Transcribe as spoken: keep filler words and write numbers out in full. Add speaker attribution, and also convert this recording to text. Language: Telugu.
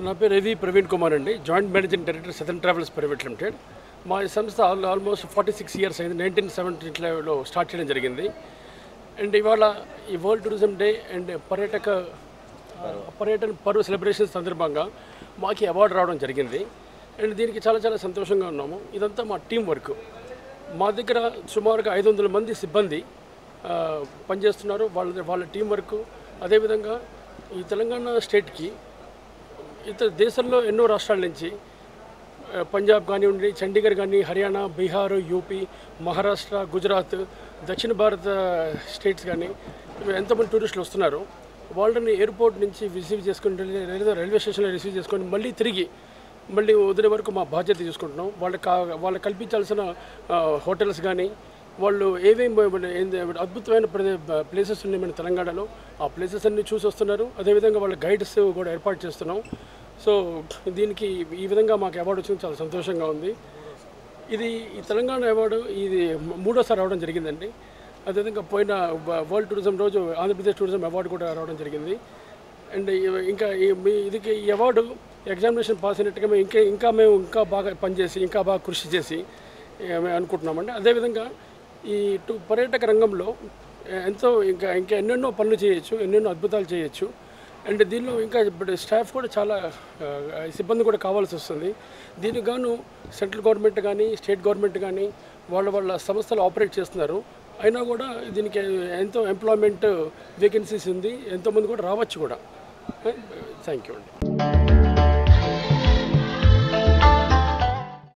Speaker 1: నా పేరు రవి ప్రవీణ్ కుమార్ అండి, joint managing director Southern Travels private limited. మా సంస్థ all almost forty six years అయింది. నైన్టీన్ సెవెంటీలో స్టార్ట్ చేయడం జరిగింది. అండ్ ఇవాళ ఈ వరల్డ్ టూరిజం డే అండ్ పర్యాటక పర్యటన పర్వ సెలబ్రేషన్ సందర్భంగా మాకు అవార్డు రావడం జరిగింది. అండ్ దీనికి చాలా చాలా సంతోషంగా ఉన్నాము. ఇదంతా మా టీం వర్క్. మా దగ్గర సుమారుగా ఐదు వందల మంది సిబ్బంది పనిచేస్తున్నారు. వాళ్ళ వాళ్ళ టీం వర్క్. అదేవిధంగా ఈ తెలంగాణ స్టేట్కి ఇతర దేశంలో ఎన్నో రాష్ట్రాల నుంచి పంజాబ్ కానివ్వండి, చండీగఢ్ కానీ, హర్యానా, బీహార్, యూపీ, మహారాష్ట్ర, గుజరాత్, దక్షిణ భారత స్టేట్స్ కానీ ఎంతమంది టూరిస్టులు వస్తున్నారు. వాళ్ళని ఎయిర్పోర్ట్ నుంచి రిసీవ్ చేసుకుని లేదా రైల్వే స్టేషన్లో రిసీవ్ చేసుకొని మళ్ళీ తిరిగి మళ్ళీ వదిలే వరకు మా బాధ్యత తీసుకుంటున్నాం. వాళ్ళకి వాళ్ళకి కల్పించాల్సిన హోటల్స్ కానీ, వాళ్ళు ఏవేమి అద్భుతమైన ప్లేసెస్ ఉన్నాయి మన తెలంగాణలో, ఆ ప్లేసెస్ అన్నీ చూసి వస్తున్నారు. అదేవిధంగా వాళ్ళ గైడ్స్ కూడా ఏర్పాటు చేస్తున్నాం. సో దీనికి ఈ విధంగా మాకు అవార్డు వచ్చింది, చాలా సంతోషంగా ఉంది. ఇది ఈ తెలంగాణ అవార్డు ఇది మూడోసారి రావడం జరిగిందండి. అదేవిధంగా పోయిన వరల్డ్ టూరిజం రోజు ఆంధ్రప్రదేశ్ టూరిజం అవార్డు కూడా రావడం జరిగింది. అండ్ ఇంకా మీ ఇదికి ఈ అవార్డు ఎగ్జామినేషన్ పాస్ అయినట్టుగా మేము ఇంకా ఇంకా మేము ఇంకా బాగా పనిచేసి ఇంకా బాగా కృషి చేసి మేము అనుకుంటున్నామండి. అదేవిధంగా ఈ టూ పర్యాటక రంగంలో ఎంతో ఇంకా ఇంకా ఎన్నెన్నో పనులు చేయొచ్చు, ఎన్నెన్నో అద్భుతాలు చేయొచ్చు. అండ్ దీనిలో ఇంకా ఇప్పుడు స్టాఫ్ కూడా చాలా సిబ్బంది కూడా కావాల్సి వస్తుంది. దీనికి గాను సెంట్రల్ గవర్నమెంట్ కానీ స్టేట్ గవర్నమెంట్ కానీ వాళ్ళ వాళ్ళ సంస్థలు ఆపరేట్ చేస్తున్నారు. అయినా కూడా దీనికి ఎంతో ఎంప్లాయ్మెంట్ వేకెన్సీస్ ఉంది, ఎంతోమంది కూడా రావచ్చు కూడా. థ్యాంక్ యూ అండి.